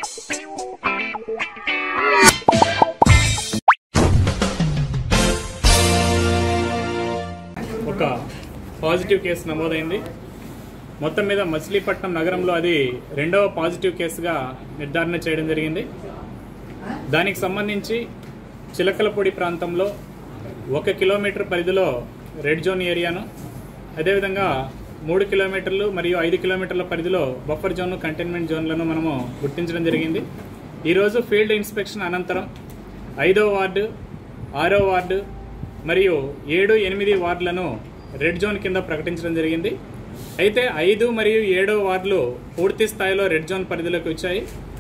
ఒక positive case నమోదైంది. మొత్తం మీద మచిలీపట్నం నగరంలో అది రెండవ పాజిటివ్ కేసుగా నిర్ధారణ చేయడం జరిగింది. దానికి సంబంధించి చిలకలపూడి ప్రాంతంలో 1 కిలోమీటర్ పరిధిలో రెడ్ జోన్ ఏరియాను, అదేవిధంగా 3 కిలోమీటర్లు మరియు 5 కిలోమీటర్ల పరిధిలో బఫర్ జోన్, కంటైన్మెంట్ జోన్లను మనము గుర్తించడం జరిగింది. ఈరోజు ఫీల్డ్ ఇన్స్పెక్షన్ అనంతరం 5వ వార్డు, 6వ వార్డు మరియు 7, 8 వార్డులను రెడ్ జోన్ కింద ప్రకటించడం జరిగింది. అయితే 5 మరియు 7వ వార్డులు పూర్తి స్థాయిలో రెడ్ జోన్ పరిధిలోకి వచ్చాయి.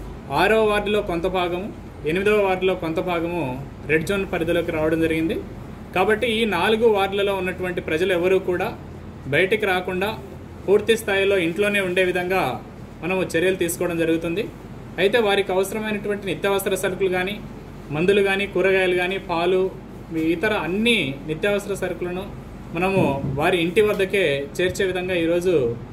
6వ వార్డులో కొంత భాగము, 8వ వార్డులో కొంత భాగము రెడ్ జోన్ పరిధిలోకి రావడం జరిగింది. కాబట్టి ఈ 4 వార్డులలో ఉన్నటువంటి ప్రజలు ఎవరూ కూడా బయటికి రాకుండా పూర్తి స్థాయిలో ఇంట్లోనే ఉండే విధంగా మనము చర్యలు తీసుకోవడం జరుగుతుంది. అయితే వారికి అవసరమైనటువంటి నిత్యావసర సరుకులు కానీ, మందులు కానీ, కూరగాయలు కానీ, పాలు, ఇతర అన్ని నిత్యావసర సరుకులను మనము వారి ఇంటి వద్దకే చేర్చే విధంగా ఈరోజు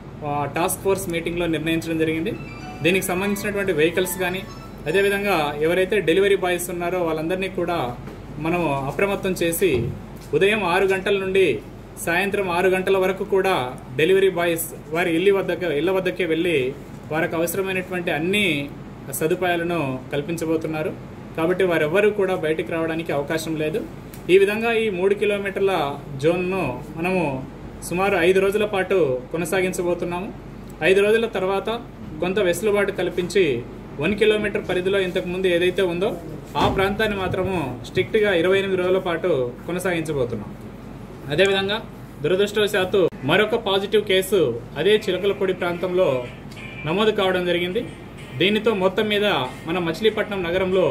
టాస్క్ ఫోర్స్ మీటింగ్లో నిర్ణయించడం జరిగింది. దీనికి సంబంధించినటువంటి వెహికల్స్ కానీ, అదేవిధంగా ఎవరైతే డెలివరీ బాయ్స్ ఉన్నారో వాళ్ళందరినీ కూడా మనము అప్రమత్తం చేసి ఉదయం 6 గంటల నుండి సాయంత్రం 6 గంటల వరకు కూడా డెలివరీ బాయ్స్ వారి ఇళ్ల వద్దకే వెళ్ళి వారికి అవసరమైనటువంటి అన్ని సదుపాయాలను కల్పించబోతున్నారు. కాబట్టి వారెవ్వరూ కూడా బయటికి రావడానికి అవకాశం లేదు. ఈ విధంగా ఈ 3 కిలోమీటర్ల జోన్ను మనము సుమారు 5 రోజుల పాటు కొనసాగించబోతున్నాము. 5 రోజుల తర్వాత కొంత వెసులుబాటు కల్పించి 1 కిలోమీటర్ పరిధిలో ఇంతకుముందు ఏదైతే ఉందో ఆ ప్రాంతాన్ని మాత్రము స్ట్రిక్ట్గా 28 రోజుల పాటు కొనసాగించబోతున్నాం. అదేవిధంగా దురదృష్టవశాత్తు మరొక పాజిటివ్ కేసు అదే చిలకలపూడి ప్రాంతంలో నమోదు కావడం జరిగింది. దీనితో మొత్తం మీద మన మచిలీపట్నం నగరంలో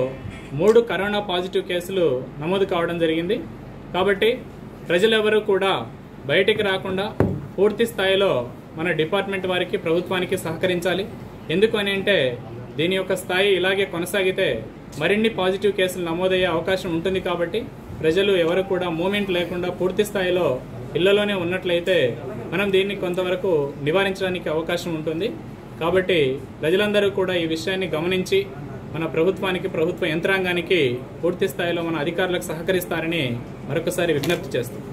3 కరోనా పాజిటివ్ కేసులు నమోదు కావడం జరిగింది. కాబట్టి ప్రజలెవరూ కూడా బయటికి రాకుండా పూర్తి స్థాయిలో మన డిపార్ట్మెంట్ వారికి, ప్రభుత్వానికి సహకరించాలి. ఎందుకు అని అంటే దీని యొక్క స్థాయి ఇలాగే కొనసాగితే మరిన్ని పాజిటివ్ కేసులు నమోదయ్యే అవకాశం ఉంటుంది. కాబట్టి ప్రజలు ఎవరు కూడా మూమెంట్ లేకుండా పూర్తి స్థాయిలో ఇళ్లలోనే ఉన్నట్లయితే మనం దీన్ని కొంతవరకు నివారించడానికి అవకాశం ఉంటుంది. కాబట్టి ప్రజలందరూ కూడా ఈ విషయాన్ని గమనించి మన ప్రభుత్వానికి, ప్రభుత్వ యంత్రాంగానికి పూర్తి స్థాయిలో మన అధికారులకు సహకరిస్తారని మరొకసారి విజ్ఞప్తి చేస్తాం.